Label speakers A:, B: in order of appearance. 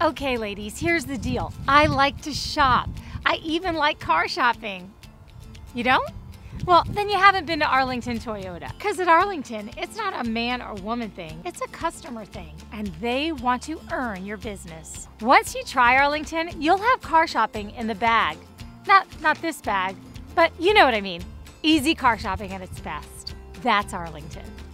A: Okay, ladies, here's the deal. I like to shop. I even like car shopping. You don't? Well, then you haven't been to Arlington Toyota. Because at Arlington, it's not a man or woman thing, it's a customer thing. And they want to earn your business. Once you try Arlington, you'll have car shopping in the bag. Not this bag, but you know what I mean. Easy car shopping at its best. That's Arlington.